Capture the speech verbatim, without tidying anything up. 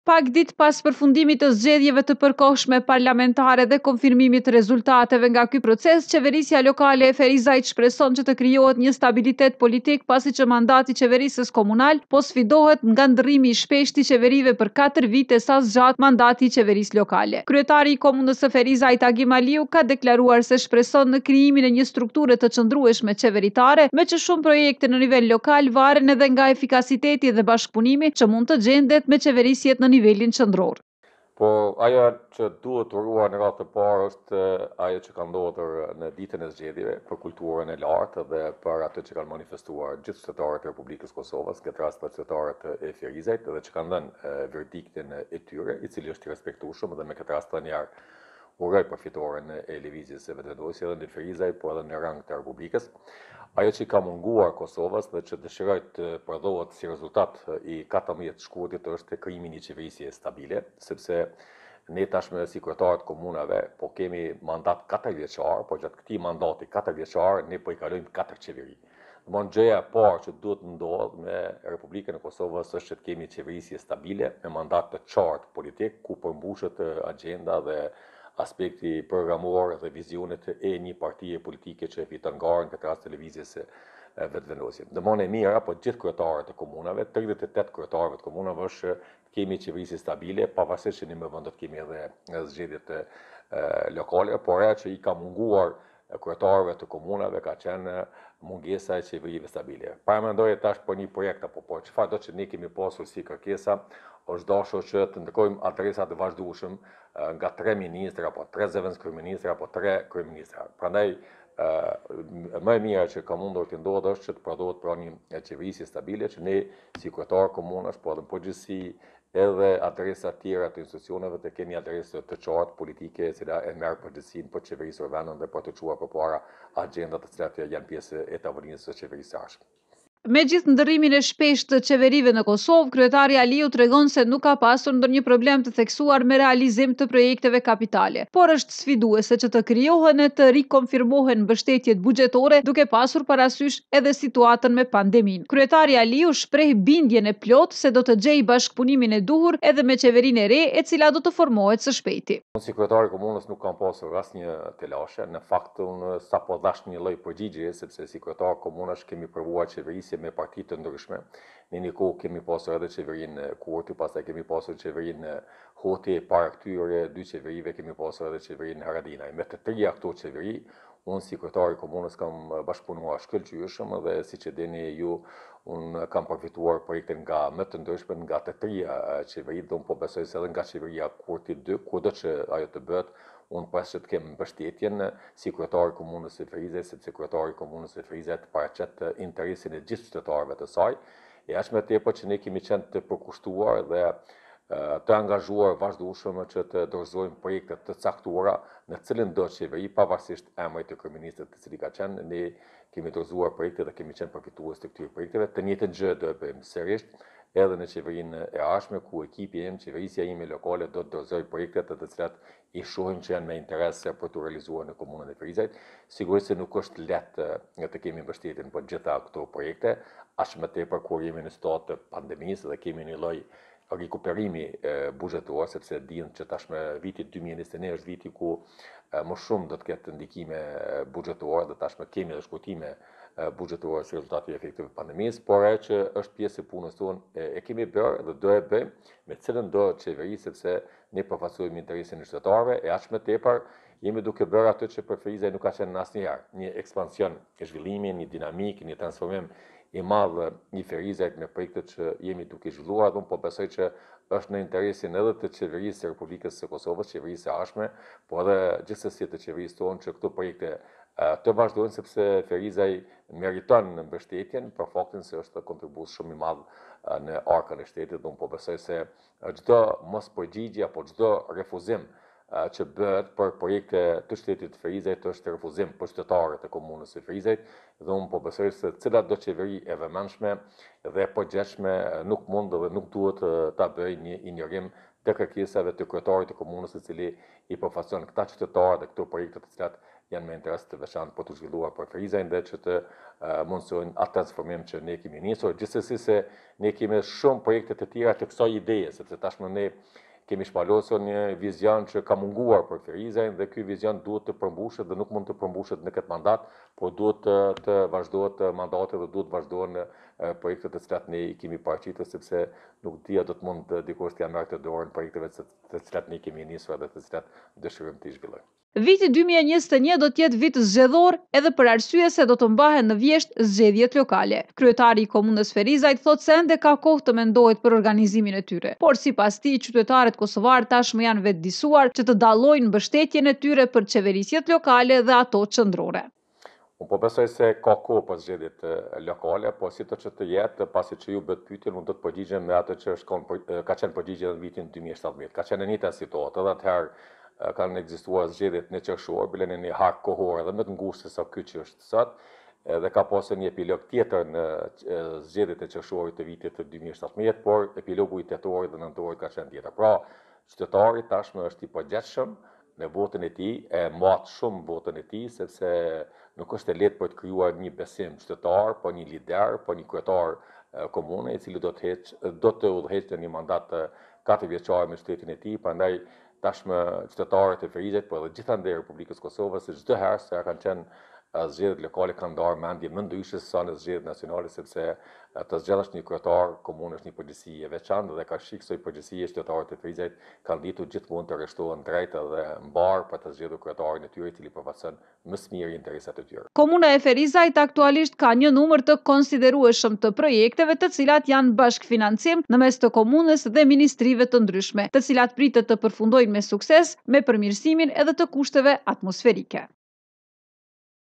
Pak ditë pas përfundimit të zgjedhjeve të përkohshme parlamentare dhe konfirmimit të rezultateve nga ky proces, qeverisja lokale e Ferizajt shpreson që të krijohet një stabilitet politik pasi që mandati i qeverisës komunal po sfidohet nga ndërrimi i shpeshtë i qeverive për katër vite sa zgjat mandati i qeverisë lokale. Kryetari i komunës së Ferizajt Agim Aliu ka deklaruar se shpreson në krijimin e një strukture të qëndrueshme qeveritare, me që shumë projekte në nivel lokal varen edhe nga efikasiteti dhe bashkëpunimi që mund të gjendet me qeverisjet në nivelin qendror. Po ajo që duhet të ruar në radhë të parë është ajo që ka ndodhur në ditën e zgjedhjeve për kulturën e lartë dhe për atë që kanë manifestuar gjithë qytetarët e Republikës Kosovës, këtë rast për qytetarët e Ferizajt, dhe që kanë dhënë verdiktin e tyre, i cili është i respektueshëm, dhe me këtë rast tani uroj përfitoren e lëvizjes së vetëvendosjes edhe në Ferizaj, po edhe në rang të Republikës. Ajo që ka munguar Kosovës dhe që dëshiroj të prodhohet si rezultat i katërmbëdhjetë shkurtit është krijimi i një qeverisje stabile, sepse ne tashmë si kryetarët komunave po kemi mandat katër vjeçar, po gjatë këtij mandati katër vjeçar ne po i kalojmë katër qeveri. Domthonë gjëja e parë që duhet të ndodhë me Republikën e Kosovës është që të kemi qeverisje stabile me mandat të qartë politik ku përmbushet agjenda dhe aspekti programor dhe vizionet e një partie politike që e fiton garën këtë rast televizjes së vetëvendosjes. Dëmon e mira, po gjithë kryetarët e komunave, tridhjetë e tetë kryetarëve të komunave është të kemi qeverisje stabile, pavarësisht që në më vend do të kemi edhe zgjedhjet lokale, por ajo që i ka munguar kryetarëve të komunave ka qenë mungesa e qeverive stabile. Paramendoj tash për një projekt apo po çfarë do që ne kemi pasur si kërkesa, është dashur që të ndërkojmë adresa të vazhdueshëm nga tre ministra, apo tre zëvendës kryeministra, apo tre kryeministra. Prandaj më e mira që ka mundur të ndodhë është që të prodhohet pra një qeverisje stabile, që ne si kryetar komunash, po edhe në përgjithësi edhe adresa tjera të institucioneve të kemi adresë të qartë politike, e cila e merr përgjegjësinë për të qeverisur vendin dhe për të çuar përpara agjendat të cilat janë pjesë e tavolinisë së qeverisë së ardhshme. Me gjithë ndërrimin e shpeshtë të qeverive në Kosovë, kryetari Aliu tregon se nuk ka pasur ndonjë problem të theksuar me realizim të projekteve kapitale, por është sfiduese që të krijohen e të rikonfirmohen mbështetjet buxhetore duke pasur parasysh edhe situatën me pandeminë. Kryetari Aliu shpreh bindjen e plotë se do të gjejë bashkëpunimin e duhur edhe me qeverinë e re, e cila do të formohet së shpejti. Unë si kryetari i komunës nuk kam pasur asnjë telashe, në fakt unë sapo dash një lloj përgjigje, sepse si kryetar komunash kemi provuar qeverisje me parti të ndryshme. Në një kohë kemi pasur edhe qeverinë Kurti, pastaj kemi pasur qeverinë Hoti, para këtyre dy qeverive kemi pasur edhe qeverinë Haradinaj. Me të trija këto qeveri, unë si kryetari i komunës kam bashkëpunuar shkëlqyeshëm dhe siç e dini ju, unë kam përfituar projekte nga më të ndryshme nga të trija qeveri, dhe unë po besoj se edhe nga qeveria Kurti dy, kudo që ajo të bëhet, unë pas që të kemë mbështetjen si kryetari i komunës së Ferizajt, sepse kryetari i komunës së Ferizajt paraqet interesin e gjithë qytetarëve të saj, e aq më tepër që ne kemi qenë të përkushtuar dhe të angazhuar vazhdueshëm që të dorëzojmë projekte të caktuara në cilën do qeveri, pavarësisht emrit të kryeministrit të cili ka qenë, ne kemi dorëzuar projekte dhe kemi qenë përfitues të këtyre projekteve. Të njëjtën gjë do e bëjmë sërish edhe në qeverinë e ardhshme, ku ekipi im, qeverisja ime lokale do të dorëzojë projekte të cilat i shohim që janë me interes për të realizuar në komunën e Ferizajt. Sigurisht se nuk është lehtë të kemi mbështetjen për gjitha këto projekte, aq më tepër kur jemi në situatë të pandemisë dhe kemi një lloj rikuperimi buxhetor, sepse dinë që tashmë viti dy mijë e njëzet e një është viti ku më shumë do të ketë ndikime buxhetore dhe tashmë kemi edhe shkurtime buxhetore si rezultati i efekteve të pandemisë, por ajo që është pjesë e punës tonë e kemi bërë dhe do e bëjmë me cilën do qeveri, sepse ne përfaqësojmë interesin e qytetarëve, e aq më tepër jemi duke bërë atë që për Ferizaj nuk ka qenë asnjëherë, një ekspansion e zhvillimi, një dinamik, një transformim i madh i Ferizajt me projektet që jemi duke zhvilluar, dhe unë po besoj që është në interesin edhe të qeverisë së Republikës së Kosovës, qeverisë së ardhshme, por edhe gjithsesi të qeverisë tonë që këto projekte të vazhdojnë, sepse Ferizaj meriton mbështetjen për faktin se është kontribues shumë i madh në arkën e shtetit, dhe unë po besoj se çdo mospërgjigje apo çdo refuzim që bëhet për projekte të shtetit të Ferizajt është refuzim për qytetarët e komunës së Ferizajt, dhe unë po besoj se cilat do qeveri e vëmendshme dhe e përgjithshme nuk mund dhe nuk duhet ta bëjë një injorim të kërkesave të kryetarit të komunës, i cili i përfaqëson këta qytetarë dhe këto projekte të cilat janë me interes të veçantë për të zhvilluar për Ferizajnë dhe që të uh, mundësojnë atë transformim që ne kemi nisur. Gjithsesi se ne kemi shumë projekte të tjera të kësaj ideje, sepse tashmë ne kemi shpalosur një vizion që ka munguar për Ferizajnë dhe ky vizion duhet të përmbushet dhe nuk mund të përmbushet në këtë mandat, por duhet të, të vazhdohet mandati dhe duhet vazhdohen projekte të cilat ne i kemi paraqitur, sepse nuk dia do të mund dikush t'ia merrte dorën projekteve të cilat ne kemi nisur dhe të cilat dëshirojmë të zhvillojmë. Viti dy mijë e njëzet e një do të jetë vit zgjedhor edhe për arsye se do të mbahen në vjesht zgjedhjet lokale. Kryetari i komunës Ferizajt thotë se ende ka kohë të mendohet për organizimin e tyre, por sipas tij qytetarët kosovar tashmë janë vetëdijsuar që të dallojnë mbështetjen e tyre për qeverisjet lokale dhe ato qendrore. Unë po besoj se ka kohë për zgjedhjet lokale, po si të që të jetë, pasi që ju bëtë pyetjen, unë do të përgjigjem me atë që shkon, ka qenë përgjigje në vitin dy mijë e shtatëdhjetë. Ka qenë në njëjtën situatë, edhe atëherë kanë ekzistuar zgjedhjet në qershor, bile në një hark kohor edhe më të ngushtë se sa ky që është sot, dhe ka pasur një epilog tjetër në zgjedhjet e qershorit të vitit të dy mijë e shtatëdhjetë, por epilogu i tetorit dhe nëntorit ka qenë tjetër. Pra, qytetari tashmë është i përgjithshëm në votën e tij, e mat shumë votën e tij, sepse nuk është e lehtë për të krijuar një besim qytetar, po një lider, po një kryetar komune i cili do të do të udhëheqë një mandat katër vjeçar me shtetin e tij, prandaj tashmë qytetarët e Ferizajt, po edhe gjithandej e Republikës Kosovës, se çdo herë se kanë qenë zgjedhjet lokale kanë ndarë mendje më ndryshe se sa në zgjedhjet nacionale, sepse të zgjedhësh një kryetar komune është një përgjegjësi e veçantë dhe ka shik kësaj përgjegjësie qytetarët e Ferizajt kanë ditur gjithmonë të rreshtohen drejt dhe mbar për të zgjedhur kryetarin e tyre i cili përfaqëson më së miri interesat e tyre. Komuna e Ferizajt aktualisht ka një numër të konsiderueshëm të projekteve të cilat janë bashkëfinancim në mes të komunës dhe ministrive të ndryshme, të cilat pritet të përfundojnë me sukses me përmirësimin edhe të kushteve atmosferike.